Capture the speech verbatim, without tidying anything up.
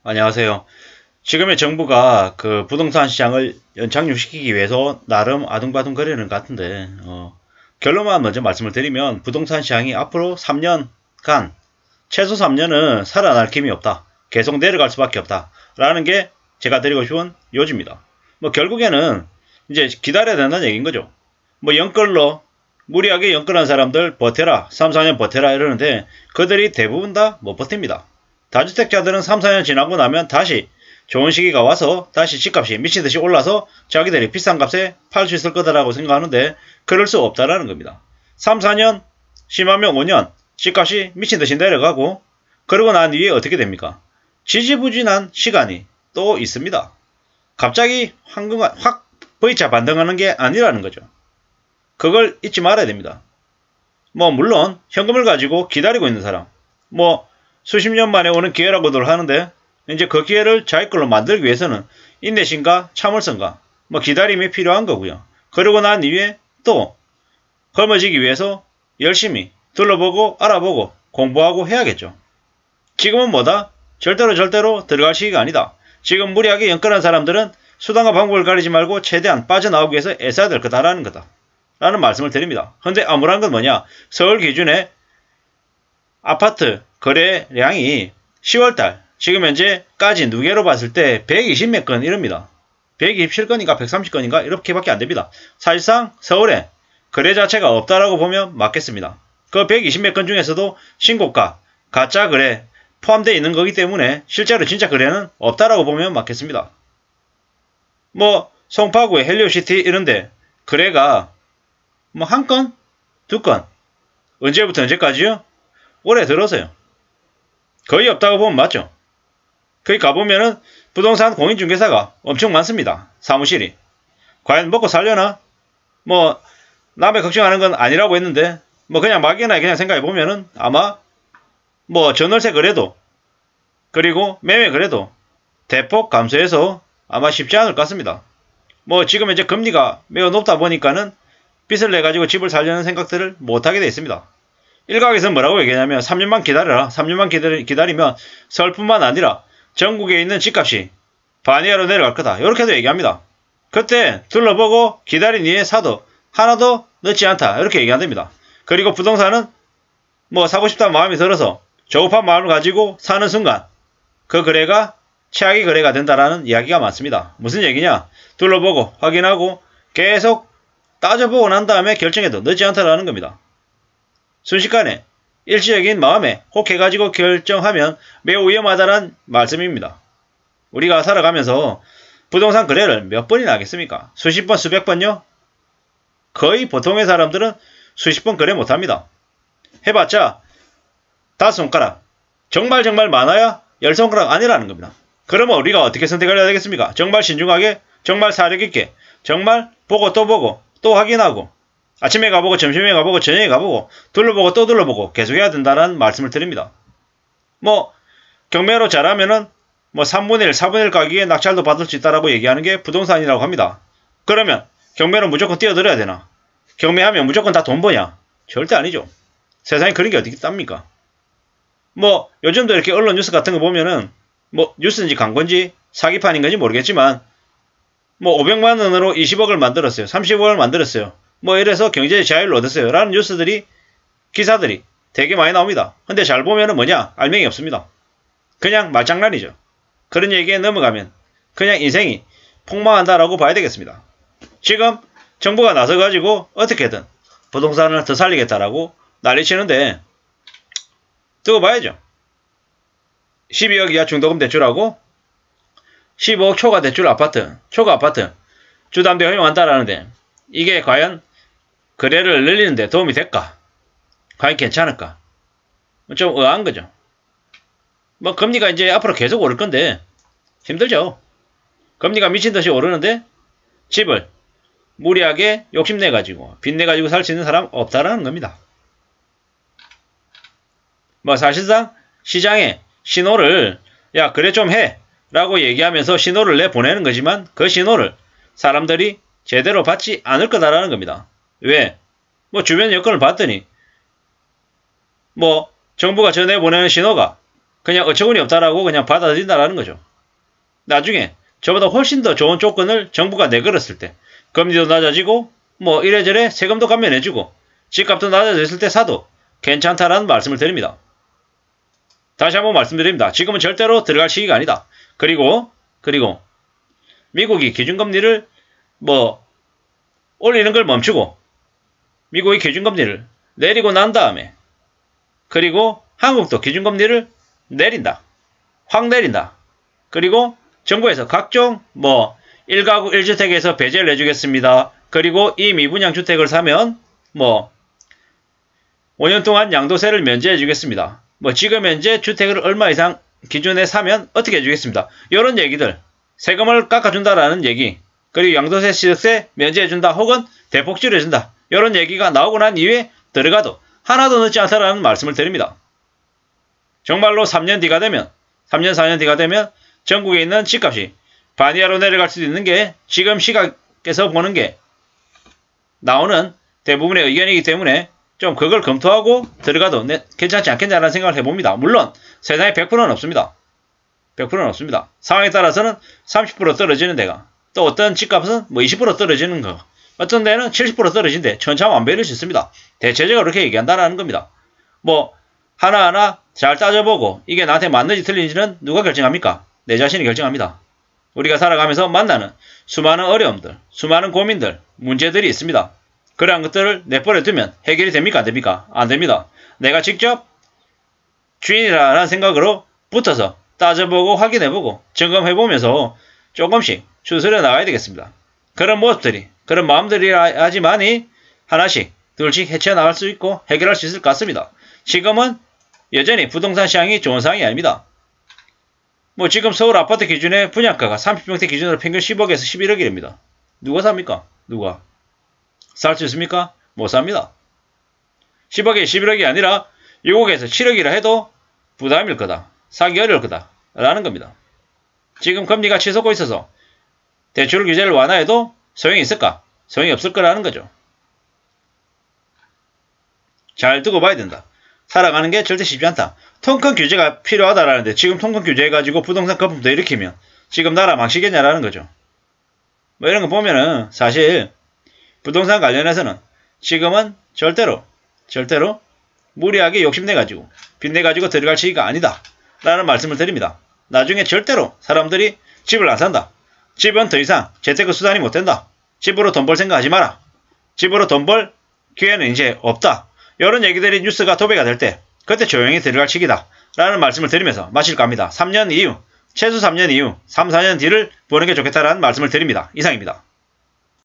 안녕하세요. 지금의 정부가 그 부동산 시장을 연착륙시키기 위해서 나름 아둥바둥 거리는 것 같은데 어, 결론만 먼저 말씀을 드리면 부동산 시장이 앞으로 삼 년간 최소 삼 년은 살아날 힘이 없다. 계속 내려갈 수밖에 없다. 라는 게 제가 드리고 싶은 요지입니다. 뭐 결국에는 이제 기다려야 된다는 얘기인 거죠. 뭐 연끌로 무리하게 연끌한 사람들 버텨라. 삼, 사 년 버텨라 이러는데 그들이 대부분 다 못 버팁니다. 다주택자들은 삼, 사 년 지나고 나면 다시 좋은 시기가 와서 다시 집값이 미친듯이 올라서 자기들이 비싼 값에 팔 수 있을 거다라고 생각하는데 그럴 수 없다라는 겁니다. 삼, 사 년, 심하면 오 년 집값이 미친듯이 내려가고 그러고 난 뒤에 어떻게 됩니까? 지지부진한 시간이 또 있습니다. 갑자기 황금한, 확 V자 반등하는 게 아니라는 거죠. 그걸 잊지 말아야 됩니다. 뭐 물론 현금을 가지고 기다리고 있는 사람, 뭐 수십 년 만에 오는 기회라고들 하는데 이제 그 기회를 자기 걸로 만들기 위해서는 인내심과 참을성과 뭐 기다림이 필요한 거고요. 그러고 난 이후에 또 젊어지기 위해서 열심히 둘러보고 알아보고 공부하고 해야겠죠. 지금은 뭐다? 절대로 절대로 들어갈 시기가 아니다. 지금 무리하게 연끌한 사람들은 수단과 방법을 가리지 말고 최대한 빠져나오기 위해서 애써야 될 거다라는 거다. 라는 말씀을 드립니다. 근데 암울한 건 뭐냐? 서울 기준의 아파트 거래량이 시월달 지금 현재까지 누계로 봤을 때 백이십 몇 건 이럽니다. 백이십칠 건인가 백삼십 건인가 이렇게밖에 안 됩니다. 사실상 서울에 거래 자체가 없다라고 보면 맞겠습니다. 그 백이십 몇 건 중에서도 신고가, 가짜 거래 포함되어 있는 거기 때문에 실제로 진짜 거래는 없다라고 보면 맞겠습니다. 뭐 송파구의 헬리오시티 이런데 거래가 뭐 한 건? 두 건? 언제부터 언제까지요? 올해 들어서요. 거의 없다고 보면 맞죠. 거기 가보면은 부동산 공인중개사가 엄청 많습니다. 사무실이. 과연 먹고 살려나? 뭐 남의 걱정하는 건 아니라고 했는데 뭐 그냥 막연하게 그냥 생각해보면은 아마 뭐 전월세 거래도 그리고 매매 거래도 대폭 감소해서 아마 쉽지 않을 것 같습니다. 뭐 지금 이제 금리가 매우 높다 보니까는 빚을 내가지고 집을 살려는 생각들을 못하게 되어 있습니다. 일각에서는 뭐라고 얘기하냐면 삼 년만 기다려라. 삼 년만 기다리, 기다리면 서울뿐만 아니라 전국에 있는 집값이 반 이하로 내려갈 거다. 이렇게도 얘기합니다. 그때 둘러보고 기다린 이에 사도 하나도 늦지 않다. 이렇게 얘기한답니다. 그리고 부동산은 뭐 사고 싶다는 마음이 들어서 조급한 마음을 가지고 사는 순간 그 거래가 최악의 거래가 된다라는 이야기가 많습니다. 무슨 얘기냐? 둘러보고 확인하고 계속 따져보고 난 다음에 결정해도 늦지 않다라는 겁니다. 순식간에 일시적인 마음에 혹해가지고 결정하면 매우 위험하다는 말씀입니다. 우리가 살아가면서 부동산 거래를 몇 번이나 하겠습니까? 수십 번, 수백 번요? 거의 보통의 사람들은 수십 번 거래 못합니다. 해봤자 다섯 손가락, 정말 정말 많아야 열 손가락 아니라는 겁니다. 그러면 우리가 어떻게 선택을 해야 되겠습니까? 정말 신중하게, 정말 사력있게, 정말 보고 또 보고 또 확인하고 아침에 가보고 점심에 가보고 저녁에 가보고 둘러보고 또 둘러보고 계속해야 된다는 말씀을 드립니다. 뭐 경매로 잘하면은 뭐 삼분의 일, 사분의 일 가격에 낙찰도 받을 수 있다라고 얘기하는 게 부동산이라고 합니다. 그러면 경매로 무조건 뛰어들어야 되나? 경매하면 무조건 다 돈 버냐? 절대 아니죠. 세상에 그런 게 어디 있답니까? 뭐 요즘도 이렇게 언론 뉴스 같은 거 보면은 뭐 뉴스인지 광고인지 사기판인 건지 모르겠지만 뭐 오백만 원으로 이십억을 만들었어요. 삼십억을 만들었어요. 뭐 이래서 경제의 자유를 얻었어요. 라는 뉴스들이 기사들이 되게 많이 나옵니다. 근데 잘 보면은 뭐냐? 알맹이 없습니다. 그냥 말장난이죠. 그런 얘기에 넘어가면 그냥 인생이 폭망한다라고 봐야 되겠습니다. 지금 정부가 나서가지고 어떻게든 부동산을 더 살리겠다라고 난리치는데 두고 봐야죠. 십이억 이하 중도금 대출하고 십오억 초과 대출 아파트, 초과 아파트 주담대 허용한다라는데 이게 과연 거래를 늘리는데 도움이 될까? 과연 괜찮을까? 좀 의아한 거죠. 뭐 금리가 이제 앞으로 계속 오를 건데 힘들죠. 금리가 미친듯이 오르는데 집을 무리하게 욕심내가지고 빚내가지고 살 수 있는 사람 없다라는 겁니다. 뭐 사실상 시장에 신호를 야 그래 좀 해 라고 얘기하면서 신호를 내보내는 거지만 그 신호를 사람들이 제대로 받지 않을 거다라는 겁니다. 왜? 뭐 주변 여건을 봤더니 뭐 정부가 전해보내는 신호가 그냥 어처구니 없다라고 그냥 받아들인다라는 거죠. 나중에 저보다 훨씬 더 좋은 조건을 정부가 내걸었을 때 금리도 낮아지고 뭐 이래저래 세금도 감면해주고 집값도 낮아졌을 때 사도 괜찮다라는 말씀을 드립니다. 다시 한번 말씀드립니다. 지금은 절대로 들어갈 시기가 아니다. 그리고 그리고 미국이 기준금리를 뭐 올리는 걸 멈추고 미국이 기준금리를 내리고 난 다음에 그리고 한국도 기준금리를 내린다. 확 내린다. 그리고 정부에서 각종 뭐 일 가구 일 주택에서 배제를 해주겠습니다. 그리고 이 미분양 주택을 사면 뭐 오 년 동안 양도세를 면제해 주겠습니다. 뭐 지금 현재 주택을 얼마 이상 기준에 사면 어떻게 해주겠습니다. 이런 얘기들, 세금을 깎아준다라는 얘기, 그리고 양도세 취득세 면제해준다 혹은 대폭 줄여준다, 이런 얘기가 나오고 난 이후에 들어가도 하나도 늦지 않다라는 말씀을 드립니다. 정말로 삼 년 뒤가 되면 삼 년 사 년 뒤가 되면 전국에 있는 집값이 반 이하로 내려갈 수도 있는 게 지금 시각에서 보는 게 나오는 대부분의 의견이기 때문에 좀 그걸 검토하고 들어가도 네, 괜찮지 않겠냐라는 생각을 해봅니다. 물론 세상에 백 퍼센트는 없습니다. 백 퍼센트는 없습니다. 상황에 따라서는 삼십 퍼센트 떨어지는 데가, 또 어떤 집값은 뭐 이십 퍼센트 떨어지는 거, 어떤 데는 칠십 퍼센트 떨어진데 천차만별일 수 있습니다. 대체적으로 그렇게 얘기한다라는 겁니다. 뭐 하나하나 잘 따져보고 이게 나한테 맞는지 틀린지는 누가 결정합니까? 내 자신이 결정합니다. 우리가 살아가면서 만나는 수많은 어려움들, 수많은 고민들, 문제들이 있습니다. 그러한 것들을 내버려 두면 해결이 됩니까? 안 됩니까? 안 됩니다. 내가 직접 주인이라는 생각으로 붙어서 따져보고 확인해보고 점검해보면서 조금씩 추스려 나가야 되겠습니다. 그런 모습들이, 그런 마음들이야지만이 하나씩 둘씩 헤쳐나갈 수 있고 해결할 수 있을 것 같습니다. 지금은 여전히 부동산 시장이 좋은 상황이 아닙니다. 뭐 지금 서울 아파트 기준의 분양가가 삼십 평대 기준으로 평균 십억에서 십일억이랍니다. 누가 삽니까? 누가? 살 수 있습니까? 못 삽니다. 십억에 십일억이 아니라 육억에서 칠억이라 해도 부담일 거다. 사기 어려울 거다. 라는 겁니다. 지금 금리가 치솟고 있어서 대출 규제를 완화해도 소용이 있을까? 소용이 없을 거라는 거죠. 잘 두고 봐야 된다. 살아가는 게 절대 쉽지 않다. 통큰 규제가 필요하다라는데 지금 통큰 규제해가지고 부동산 거품도 일으키면 지금 나라 망치겠냐라는 거죠. 뭐 이런 거 보면은 사실 부동산 관련해서는 지금은 절대로 절대로 무리하게 욕심내가지고 빚내가지고 들어갈 시기가 아니다 라는 말씀을 드립니다. 나중에 절대로 사람들이 집을 안 산다. 집은 더 이상 재테크 수단이 못 된다. 집으로 돈 벌 생각 하지 마라. 집으로 돈 벌 기회는 이제 없다. 이런 얘기들이 뉴스가 도배가 될 때 그때 조용히 들어갈 시기다 라는 말씀을 드리면서 마칠까 합니다. 삼 년 이후, 최소 삼 년 이후, 삼, 사 년 뒤를 보는 게 좋겠다라는 말씀을 드립니다. 이상입니다.